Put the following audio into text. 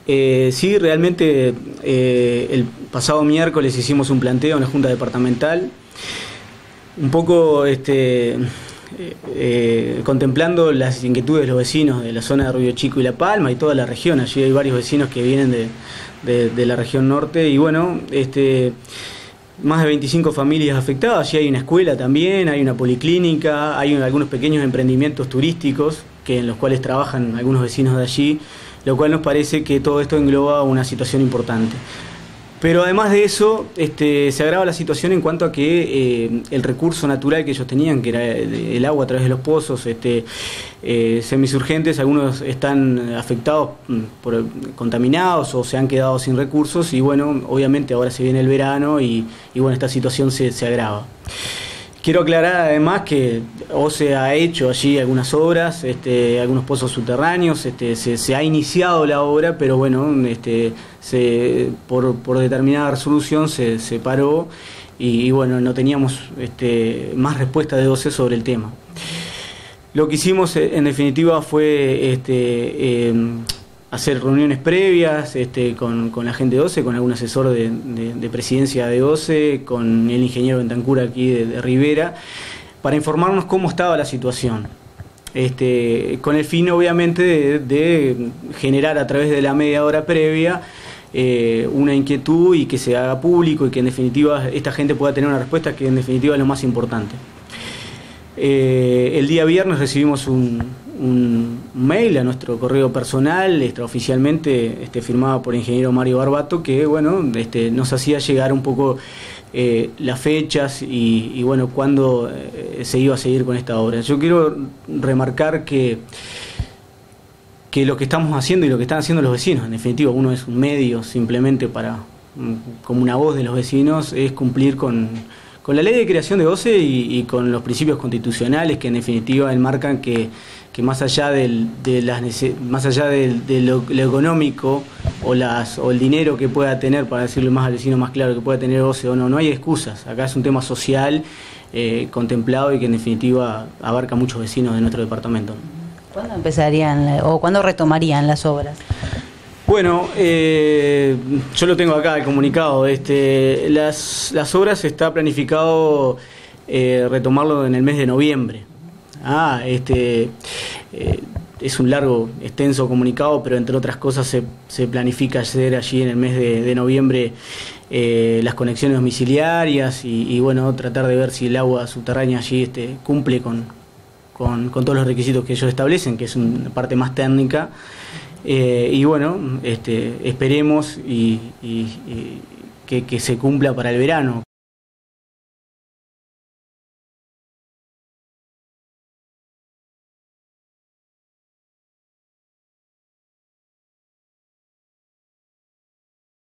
Sí, realmente el pasado miércoles hicimos un planteo en la Junta Departamental, un poco contemplando las inquietudes de los vecinos de la zona de Río Chico y La Palma y toda la región. Allí hay varios vecinos que vienen de la región norte y bueno, más de 25 familias afectadas. Allí hay una escuela también, hay una policlínica, hay algunos pequeños emprendimientos turísticos en los cuales trabajan algunos vecinos de allí, lo cual nos parece que todo esto engloba una situación importante. Pero además de eso, se agrava la situación en cuanto a que el recurso natural que ellos tenían, que era el agua a través de los pozos, semisurgentes, algunos están afectados, contaminados o se han quedado sin recursos y bueno, obviamente ahora se viene el verano y bueno, esta situación se agrava. Quiero aclarar además que OCE ha hecho allí algunas obras, algunos pozos subterráneos, se ha iniciado la obra, pero bueno, por determinada resolución se paró y bueno, no teníamos más respuesta de OCE sobre el tema. Lo que hicimos en definitiva fue hacer reuniones previas con la gente de OCE, con algún asesor de presidencia de OCE, con el ingeniero Bentancur aquí de Rivera, para informarnos cómo estaba la situación. Con el fin obviamente de generar a través de la media hora previa una inquietud y que se haga público y que en definitiva esta gente pueda tener una respuesta, que en definitiva es lo más importante. El día viernes recibimos un mail a nuestro correo personal, extraoficialmente firmado por el ingeniero Mario Barbato, que bueno, nos hacía llegar un poco las fechas y bueno, cuándo se iba a seguir con esta obra. Yo quiero remarcar que lo que estamos haciendo y lo que están haciendo los vecinos, en definitiva, uno es un medio simplemente como una voz de los vecinos, es cumplir con la ley de creación de OCE y con los principios constitucionales que en definitiva enmarcan que más allá de lo económico o el dinero que pueda tener, para decirlo más al vecino más claro, que pueda tener OCE o no hay excusas. Acá es un tema social contemplado y que en definitiva abarca a muchos vecinos de nuestro departamento. ¿Cuándo empezarían o cuándo retomarían las obras? Bueno, yo lo tengo acá, el comunicado. Las obras está planificado retomarlo en el mes de noviembre. Es un largo, extenso comunicado, pero entre otras cosas se planifica hacer allí en el mes de noviembre las conexiones domiciliarias y bueno, tratar de ver si el agua subterránea allí cumple con todos los requisitos que ellos establecen, que es una parte más técnica. Y bueno, esperemos que se cumpla para el verano.